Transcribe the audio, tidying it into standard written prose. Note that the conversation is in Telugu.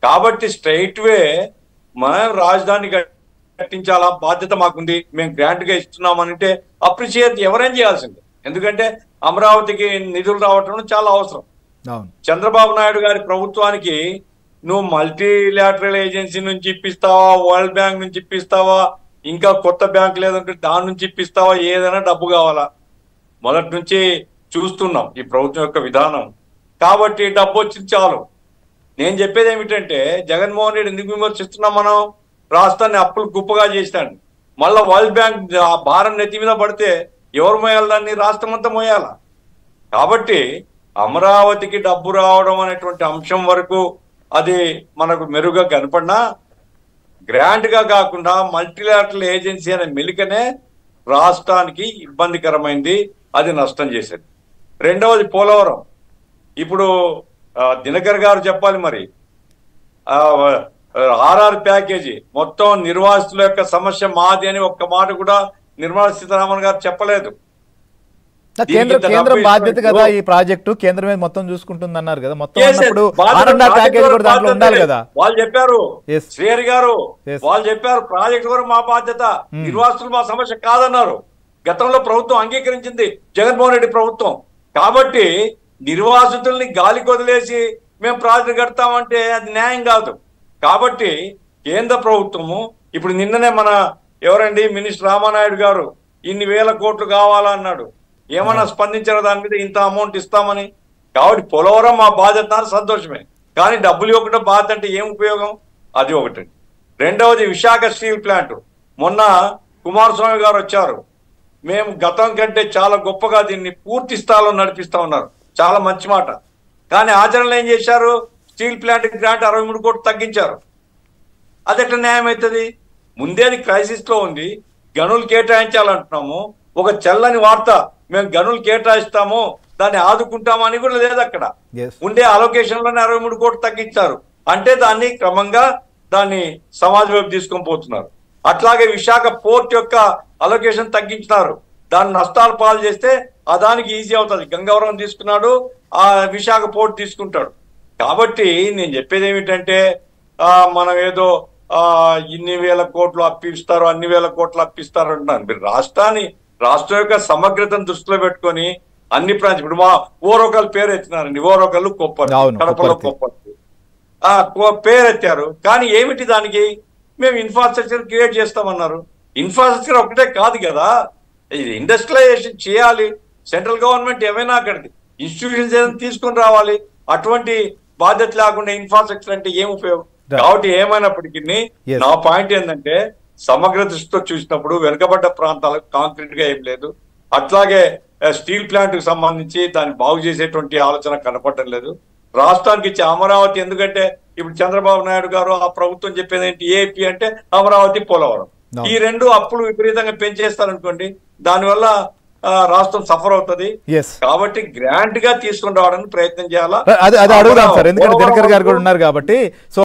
కాబట్టి స్ట్రైట్ వే మనం రాజధాని కట్టించాలా, బాధ్యత మాకుంది, మేము గ్రాంట్ గా ఇస్తున్నామనంటే అప్రిషియేట్ ఎవరైనా చేయాల్సిందే. ఎందుకంటే అమరావతికి నిధులు రావటం చాలా అవసరం. చంద్రబాబు నాయుడు గారి ప్రభుత్వానికి నువ్వు మల్టీలాటరల్ ఏజెన్సీ నుంచి ఇప్పిస్తావా, వరల్డ్ బ్యాంక్ నుంచి ఇప్పిస్తావా, ఇంకా కొత్త బ్యాంక్ లేదంటే దాని నుంచి ఇప్పిస్తావా, ఏదైనా డబ్బు కావాలా? మొదటి నుంచి చూస్తున్నాం ఈ ప్రభుత్వం యొక్క విధానం. కాబట్టి డబ్బు వచ్చింది చాలు. నేను చెప్పేది ఏమిటంటే జగన్మోహన్ రెడ్డి ఎందుకు విమర్శిస్తున్నాం మనం? రాష్ట్రాన్ని అప్పులు గుప్పగా చేసినాడు. మళ్ళా వరల్డ్ బ్యాంక్ ఆ భారం నెత్తి మీద పడితే ఎవరు మోయాలి? దాన్ని రాష్ట్రం అంతా మోయాల. కాబట్టి అమరావతికి డబ్బు రావడం అనేటువంటి అంశం వరకు అది మనకు మెరుగ్గా కనపడినా గ్రాంట్ గా కాకుండా మల్టీలాటరల్ ఏజెన్సీ అనే మెలికనే రాష్ట్రానికి ఇబ్బందికరమైంది, అది నష్టం చేసేది. రెండవది పోలవరం. ఇప్పుడు దినకర్ గారు చెప్పాలి మరి, ఆర్ఆర్ ప్యాకేజీ మొత్తం నిర్వాసితుల యొక్క సమస్య మాది అని ఒక్క మాట కూడా నిర్మలా సీతారామన్ గారు చెప్పలేదు. కేంద్రం బాధ్యత కదా ఈ ప్రాజెక్టు, కేంద్రమే మొత్తం చూసుకుంటుంది అన్నారు కదా. మొత్తం ఉండాలి కదా. వాళ్ళు చెప్పారు, శ్రీహరి గారు వాళ్ళు చెప్పారు ప్రాజెక్టు కూడా మా బాధ్యత, నిర్వాసితులు మా సమస్య కాదన్నారు. గతంలో ప్రభుత్వం అంగీకరించింది, జగన్మోహన్ రెడ్డి ప్రభుత్వం. కాబట్టి నిర్వాసితుల్ని గాలికి వదిలేసి మేము ప్రాజెక్టు కడతామంటే అది న్యాయం కాదు. కాబట్టి కేంద్ర ప్రభుత్వము ఇప్పుడు నిన్ననే మన ఎవరండి మినిస్టర్ రామానాయుడు గారు ఇన్ని వేల కోట్లు కావాలన్నాడు. ఏమన్నా స్పందించారు దాని మీద? ఇంత అమౌంట్ ఇస్తామని. కాబట్టి పోలవరం మా బాధ్యత సంతోషమే, కానీ డబ్బులు ఇవ్వకుండా బాధ్యత అంటే ఏం ఉపయోగం? అది ఒకటి. రెండవది విశాఖ స్టీల్ ప్లాంట్. మొన్న కుమారస్వామి గారు వచ్చారు, మేము గతం కంటే చాలా గొప్పగా దీన్ని పూర్తి స్థాయిలో నడిపిస్తా ఉన్నారు. చాలా మంచి మాట. కానీ ఆచరణలో ఏం చేశారు? స్టీల్ ప్లాంట్ గ్రాంట్ 63 కోట్లు తగ్గించారు. అది ఎట్లా న్యాయం అవుతుంది? ముందేది క్రైసిస్ లో ఉంది, గనులు కేటాయించాలంటున్నాము. ఒక చల్లని వార్త, మేము గనులు కేటాయిస్తాము, దాన్ని ఆదుకుంటామని కూడా లేదు. అక్కడ ఉండే అలొకేషన్ లోనే 63 కోట్లు తగ్గించారు. అంటే దాన్ని క్రమంగా దాన్ని సమాజ వైపు తీసుకొని పోతున్నారు. అట్లాగే విశాఖ పోర్ట్ యొక్క అలొకేషన్ తగ్గించినారు. దాన్ని నష్టాలు పాలు చేస్తే అదానికి ఈజీ అవుతుంది. గంగవరం తీసుకున్నాడు, ఆ విశాఖ పోర్ట్ తీసుకుంటాడు. కాబట్టి నేను చెప్పేది ఏమిటంటే మనం ఏదో ఇన్ని వేల కోట్లు అప్పిస్తారు, అన్ని వేల కోట్లు అప్పిస్తారు అంటున్నాను. మీరు రాష్ట్రం యొక్క సమగ్రతను దృష్టిలో పెట్టుకొని అన్ని ప్రాంతం, ఇప్పుడు మా ఓరొకళ్ళు పేరు ఎత్తినారండి, ఓరొకళ్ళు కొప్పరు, కడపలో కొప్పరు పేరు ఎత్తారు. కానీ ఏమిటి దానికి? మేము ఇన్ఫ్రాస్ట్రక్చర్ క్రియేట్ చేస్తామన్నారు. ఇన్ఫ్రాస్ట్రక్చర్ ఒకటే కాదు కదా, ఇది ఇండస్ట్రియలైజేషన్ చేయాలి. సెంట్రల్ గవర్నమెంట్ ఏమైనా అక్కడికి ఇన్స్టిట్యూషన్స్ ఏదైనా తీసుకొని రావాలి. అటువంటి బాధ్యత లేకుండా ఇన్ఫ్రాస్ట్రక్చర్ అంటే ఏం ఉపయోగం? కాబట్టి ఏమైనప్పటికీ నా పాయింట్ ఏంటంటే సమగ్ర దృష్టితో చూసినప్పుడు వెనుకబడ్డ ప్రాంతాలకు కాంక్రీట్ గా ఏం లేదు. అట్లాగే స్టీల్ ప్లాంట్ కు సంబంధించి దాన్ని బాగు చేసేటువంటి ఆలోచన కనపడటం లేదు. రాష్ట్రానికి ఇచ్చే అమరావతి, ఎందుకంటే ఇప్పుడు చంద్రబాబు నాయుడు గారు ఆ ప్రభుత్వం చెప్పేది ఏంటి? ఏపీ అంటే అమరావతి, పోలవరం, ఈ రెండు అప్పులు విపరీతంగా పెంచేస్తారనుకోండి, దానివల్ల రాష్ట్రం సఫర్ అవుతుంది. కాబట్టి గ్రాంట్ గా తీసుకుని రావడానికి ప్రయత్నం చేయాలా. అది అడుగుదాం సార్, ఎందుకంటే దినకర్ గారు కూడా ఉన్నారు కాబట్టి. సో